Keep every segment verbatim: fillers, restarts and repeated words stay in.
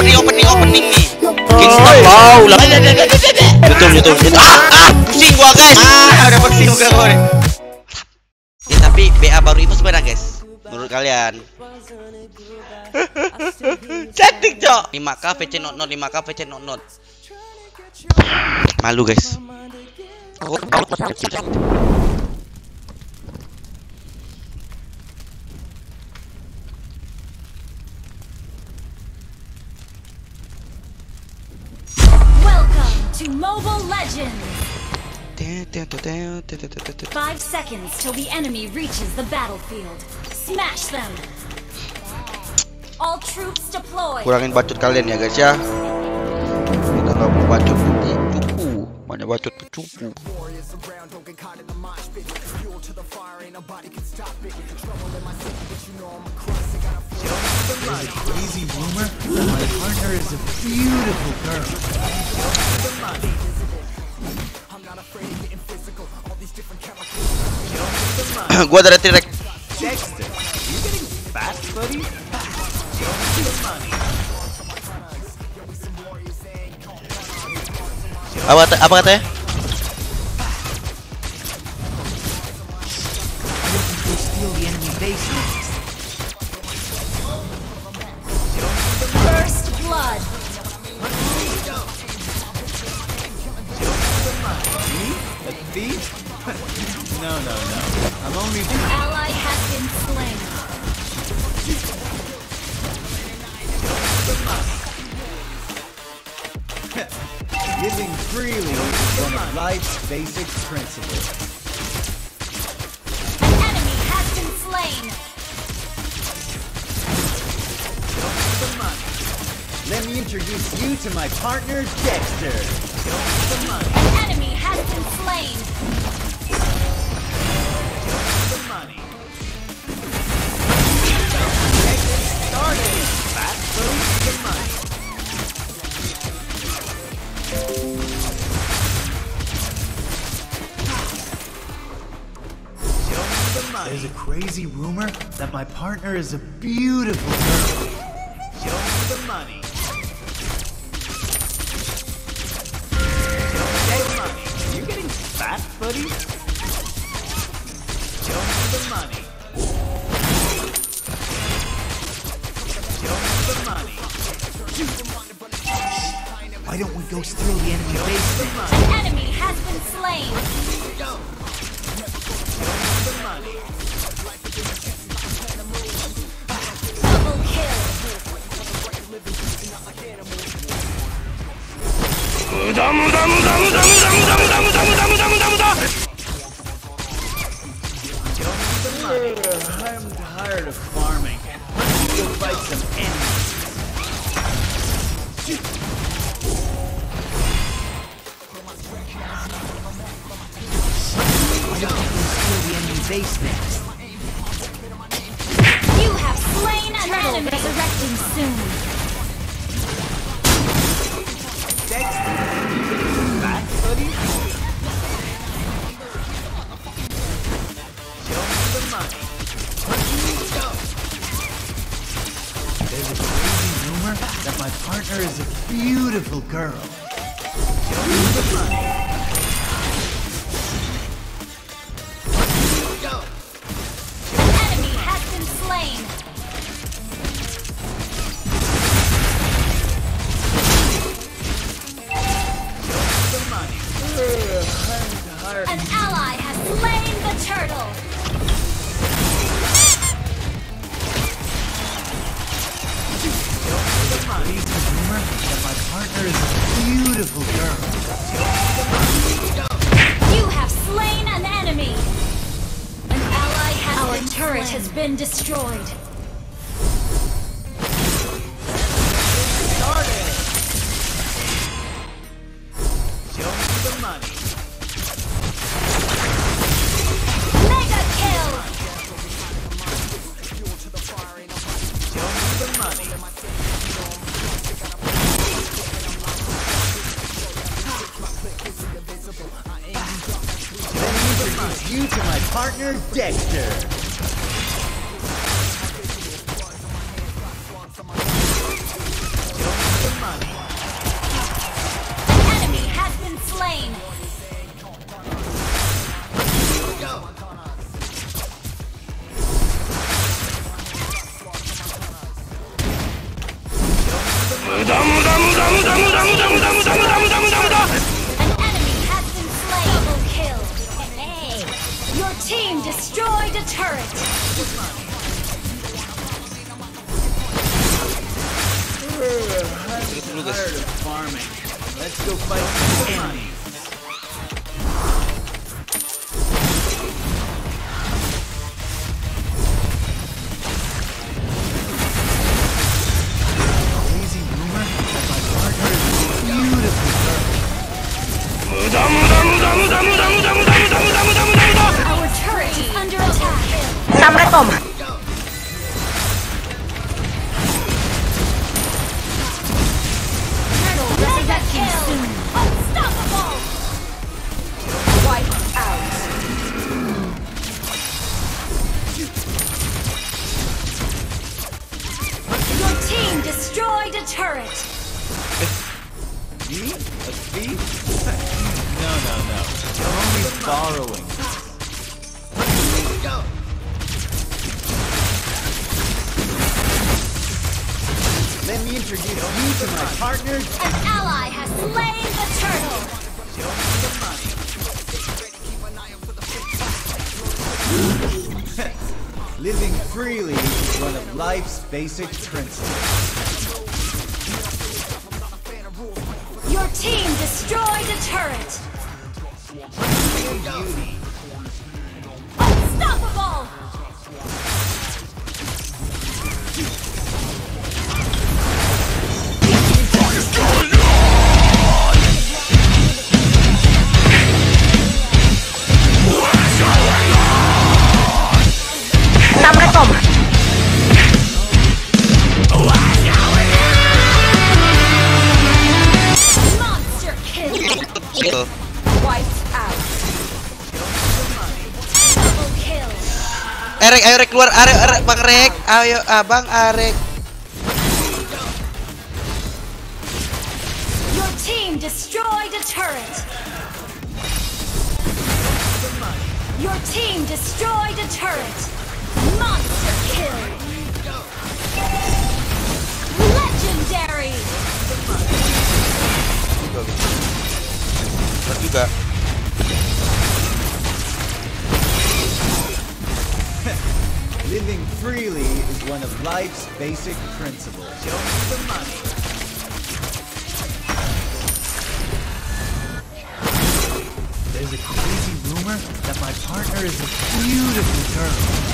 dari opening opening nih. Kingston wow lah. Betul betul betul. Ah ah pusing gua guys. Ah udah pusing gua gue. Ya tapi B A baru itu sebenarnya guys. Menurut kalian? Cantik cok. lima K V C not not lima K V C not not. Malu guys. Welcome to Mobile Legends. Five seconds till the enemy reaches the battlefield. Smash them. All troops deployed. Kurangin bacot kalian ya guys ya. Kita nggak mau bacot nanti cupu. Banyak bacot cupu. Crazy rumor that my partner is a beautiful girl. Gua ada T-Rex. Dexter, you getting fat, buddy? Apa apa katanya? Steal the enemy base next. First blood. Me? A thief? No, no, no. I'm only. An ally has been slain. Living freely is one of life's basic principles. An enemy has been slain. Let me introduce you to my partner, Dexter. An enemy has been slain. There's a crazy rumor that my partner is a beautiful girl. Show me the money. Show me money. Are you getting fat, buddy? Show me the money. Show me the money. Why don't we go steal the enemy base next? An enemy has been slain. Double kill. I'm tired of farming. Let's go fight some enemies. Why don't we steal the enemy base next? You have slain an enemy. Resurrecting soon. Dexter, you back, buddy? Show me the money. There's a crazy rumor that my partner is a beautiful girl. Show me the money. An enemy has been slain. An ally has slain the turtle. Crazy rumor that my partner is a beautiful girl. You have slain an enemy. An ally has Our been turret slain. Has been destroyed. Show me the money. Mega kill. Show me the money. Let me introduce you to my partner, Dexter. Show me the team destroyed a turret. I'm tired of farming. Let's go fight some enemies. Crazy rumor that my partner is a beautiful girl. Our turret is under attack. Assalamualaikum. Turtle resurrecting soon. Unstoppable. Wiped out. Your team destroyed a turret. Me? A thief? No, no, no. I'm only borrowing. Let me introduce you to my partners. An ally has slain the turtle. Living freely is one of life's basic principles. Your team destroyed a turret. Unstoppable. Assalamualaikum. Monster kill. Kill. Wiped out. Double kill. Arek, ayo Rek keluar, Arek, Arek, Bang Rek, ayo Abang Arek. Your team destroyed a turret. Your team destroyed a turret. Monster kill. Legendary. Berat juga. Living freely is one of life's basic principles. Show me the money. There's a crazy rumor that my partner is a beautiful girl.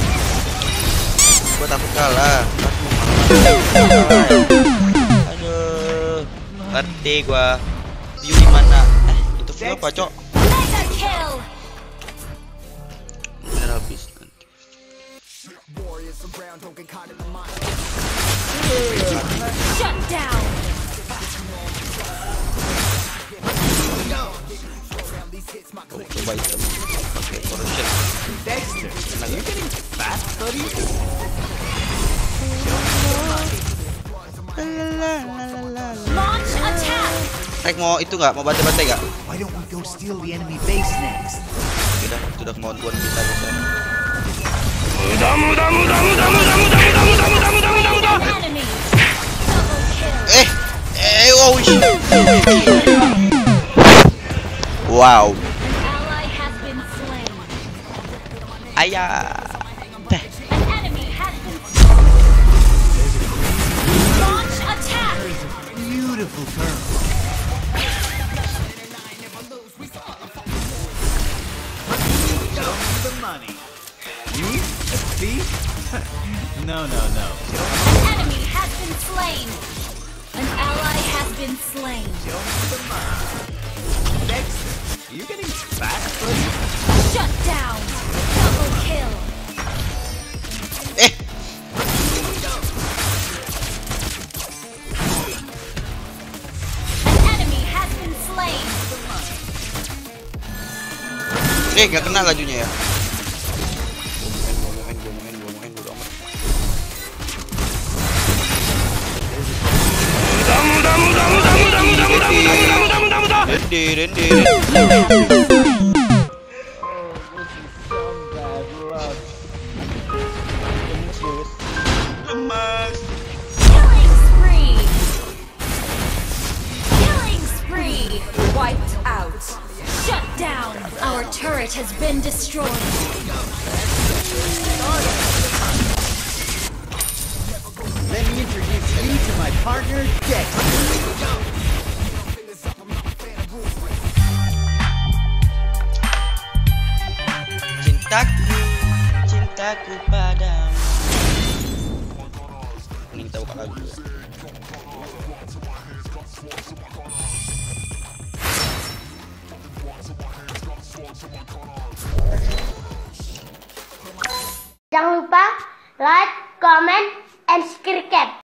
Gua takut kalah. Aduh. Mati gua. View di mana? Eh, itu view apa, Cok? Mega kill. Bener habis nanti. Shut down. Oh, coba item. Oke, corruption. Dexter, are you getting fat, buddy? Launch attack. Rek mau itu nggak? Mau bantai-bantai nggak? Why don't we go steal the enemy base next? Sudah, sudah kemauan kita bisa. Enemy. Double kill. Eh, eh, oh shit. Wow. An ally has been slain. Ayah. Teh. An enemy has been slain. Launch attack. Beautiful girl. Show me the money. You? A thief? No, no, no. An enemy has been slain. An ally has been slain. Show me the money. Dexter, are you getting fat, buddy? Shut down. Double kill. Eh. An enemy has been slain. Eh, nggak kena lajunya ya. Gua main, gua main, gua main, gua main, bodo amat. Rendi, rendi, rendi. Lemas. Killing spree. Killing spree. Wiped out. Shut down. Our turret has been destroyed. cintaku padamu. Ini kita buka lagu ya. Jangan lupa like, comment, and subscribe.